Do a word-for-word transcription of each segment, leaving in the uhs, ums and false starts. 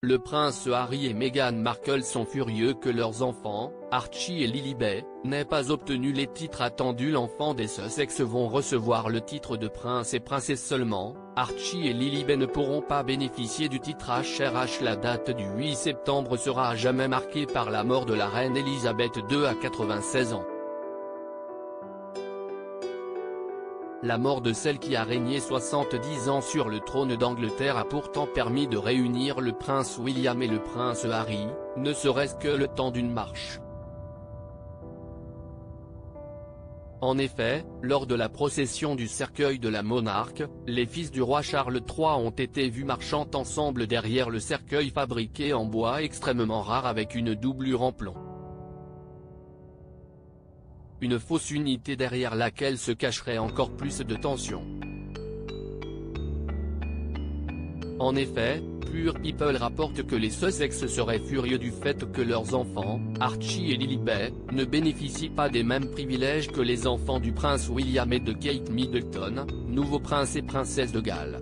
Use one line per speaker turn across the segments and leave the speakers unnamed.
le prince Harry et Meghan Markle sont furieux que leurs enfants, Archie et Lilibet, n'aient pas obtenu les titres attendus. L'enfant des Sussex vont recevoir le titre de prince et princesse seulement. Archie et Lilibet ne pourront pas bénéficier du titre H R H. La date du huit septembre sera à jamais marquée par la mort de la reine Elisabeth deux à quatre-vingt-seize ans. La mort de celle qui a régné soixante-dix ans sur le trône d'Angleterre a pourtant permis de réunir le prince William et le prince Harry, ne serait-ce que le temps d'une marche. En effet, lors de la procession du cercueil de la monarque, les fils du roi Charles trois ont été vus marchant ensemble derrière le cercueil fabriqué en bois extrêmement rare avec une doublure en plomb. Une fausse unité derrière laquelle se cacherait encore plus de tension. En effet, Pure People rapporte que les Sussex seraient furieux du fait que leurs enfants, Archie et Lilibet, ne bénéficient pas des mêmes privilèges que les enfants du prince William et de Kate Middleton, nouveau prince et princesse de Galles.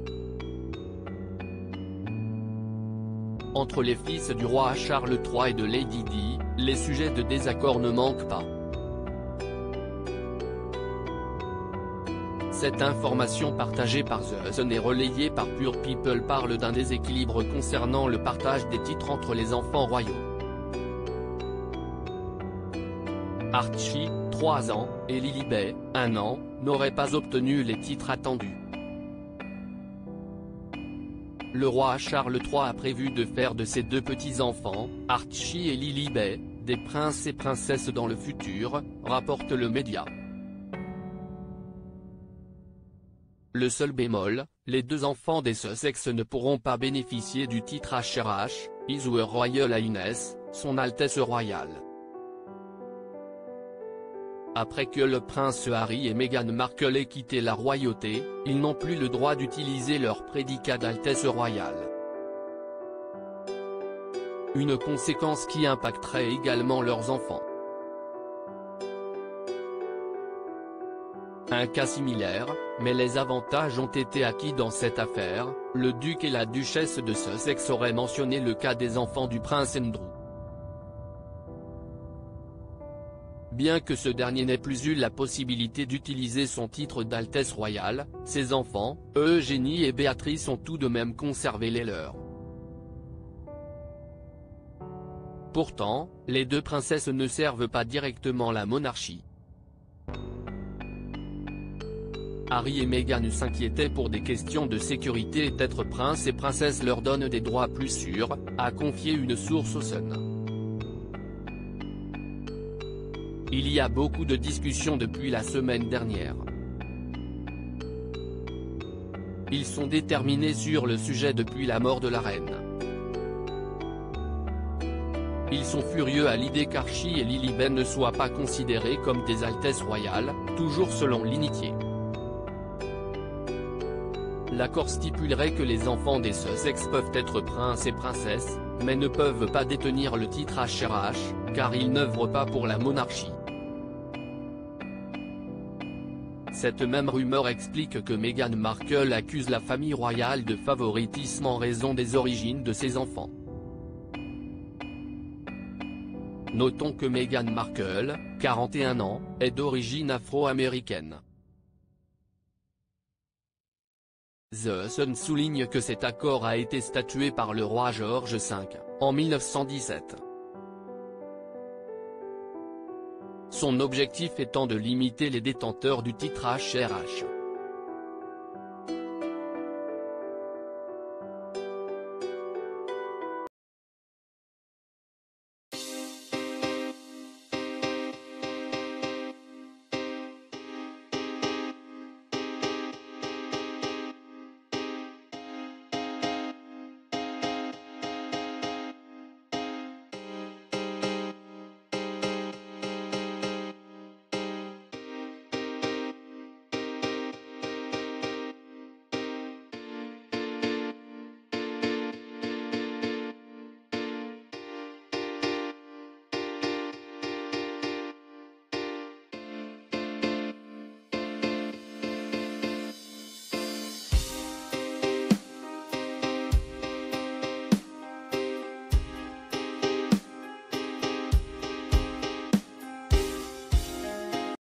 Entre les fils du roi Charles trois et de Lady Di, les sujets de désaccord ne manquent pas. Cette information partagée par The Sun et relayée par Pure People parle d'un déséquilibre concernant le partage des titres entre les enfants royaux. Archie, trois ans, et Lilibet, un an, n'auraient pas obtenu les titres attendus. Le roi Charles trois a prévu de faire de ses deux petits-enfants, Archie et Lilibet, des princes et princesses dans le futur, rapporte le média. Le seul bémol, les deux enfants des Sussex ne pourront pas bénéficier du titre H R H, His Royal Highness, Son Altesse Royale. Après que le prince Harry et Meghan Markle aient quitté la royauté, ils n'ont plus le droit d'utiliser leur prédicat d'Altesse Royale. Une conséquence qui impacterait également leurs enfants. Un cas similaire, mais les avantages ont été acquis dans cette affaire, le duc et la duchesse de Sussex auraient mentionné le cas des enfants du prince Andrew. Bien que ce dernier n'ait plus eu la possibilité d'utiliser son titre d'Altesse royale, ses enfants, Eugénie et Béatrice ont tout de même conservé les leurs. Pourtant, les deux princesses ne servent pas directement la monarchie. Harry et Meghan s'inquiétaient pour des questions de sécurité et être prince et princesse leur donne des droits plus sûrs, a confié une source au Sun. Il y a beaucoup de discussions depuis la semaine dernière. Ils sont déterminés sur le sujet depuis la mort de la reine. Ils sont furieux à l'idée qu'Archie et Lilibet ne soient pas considérés comme des altesses royales, toujours selon l'initié. L'accord stipulerait que les enfants des Sussex peuvent être princes et princesses, mais ne peuvent pas détenir le titre H R H, car ils n'œuvrent pas pour la monarchie. Cette même rumeur explique que Meghan Markle accuse la famille royale de favoritisme en raison des origines de ses enfants. Notons que Meghan Markle, quarante et un ans, est d'origine afro-américaine. The Sun souligne que cet accord a été statué par le roi George cinq, en mille neuf cent dix-sept. Son objectif étant de limiter les détenteurs du titre H R H.